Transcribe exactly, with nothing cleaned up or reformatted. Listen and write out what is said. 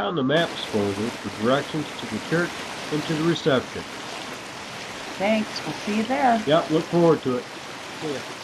on the map disposal for directions to the church and to the reception. Thanks. We'll see you there. Yep, look forward to it. See ya.